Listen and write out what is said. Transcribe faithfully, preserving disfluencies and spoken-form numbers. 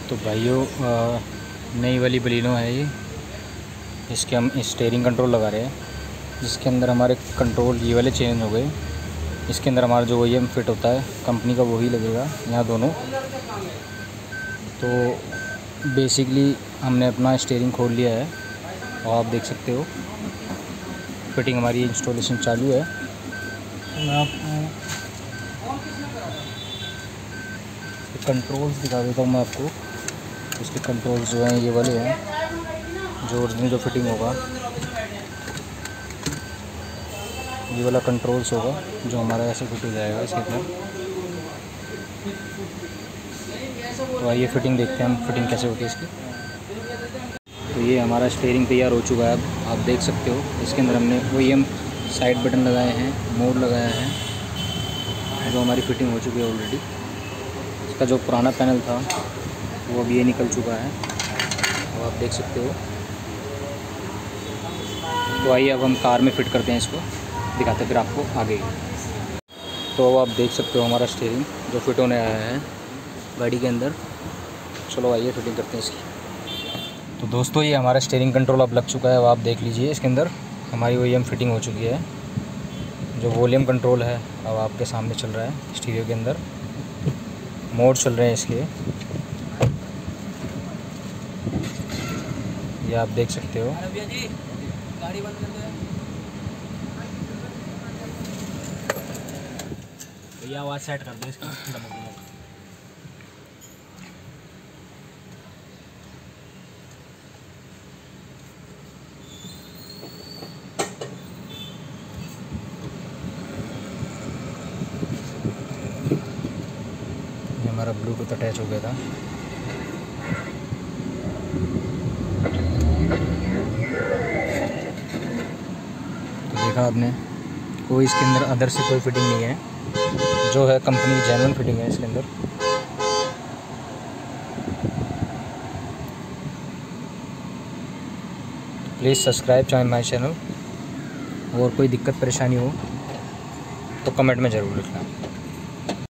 तो भाइयों नई वाली बलिनो है ये, इसके हम स्टीयरिंग कंट्रोल लगा रहे हैं, जिसके अंदर हमारे कंट्रोल ये वाले चेंज हो गए। इसके अंदर हमारा जो ओ ई एम फिट होता है कंपनी का वही लगेगा यहाँ दोनों। तो बेसिकली हमने अपना स्टीयरिंग खोल लिया है और आप देख सकते हो फिटिंग हमारी इंस्टॉलेशन चालू है। तो मैं आपको कंट्रोल्स दिखा देता हूँ मैं आपको। इसके कंट्रोल्स जो हैं ये वाले हैं, जो ओरिजिनल जो फिटिंग होगा ये वाला कंट्रोल्स होगा जो हमारा ऐसे फिट हो जाएगा इसके अंदर। तो आइए फिटिंग देखते हैं हम, फिटिंग कैसे होती है इसकी। तो ये हमारा स्टीयरिंग तैयार हो चुका है। अब आप देख सकते हो इसके अंदर हमने O E M side button लगाए हैं, मोड लगाया है, जो हमारी फिटिंग हो चुकी है ऑलरेडी। इसका जो पुराना पैनल था वो अभी ये निकल चुका है, अब आप देख सकते हो। तो आइए अब हम कार में फ़िट करते हैं इसको, दिखाते हैं फिर आपको आगे। तो अब आप देख सकते हो हमारा स्टीयरिंग जो फिट होने आया है गाड़ी के अंदर। चलो आइए फिटिंग करते हैं इसकी। तो दोस्तों ये हमारा स्टीयरिंग कंट्रोल अब लग चुका है। अब आप देख लीजिए इसके अंदर हमारी ओ ई एम फिटिंग हो चुकी है। जो वॉल्यूम कंट्रोल है अब आपके सामने चल रहा है, स्टीरियो के अंदर मोड चल रहे हैं इसके, ये आप देख सकते हो। गाड़ी बंद कर दो। तो ये आवाज़ सेट कर दो इसकी। ये हमारा ब्लूटूथ अटैच हो गया था। तो देखा आपने, कोई इसके अंदर अदर से कोई फिटिंग नहीं है, जो है कंपनी की जेन्युइन फिटिंग है इसके अंदर। प्लीज़ सब्सक्राइब चाहे माय चैनल। और कोई दिक्कत परेशानी हो तो कमेंट में ज़रूर लिखना।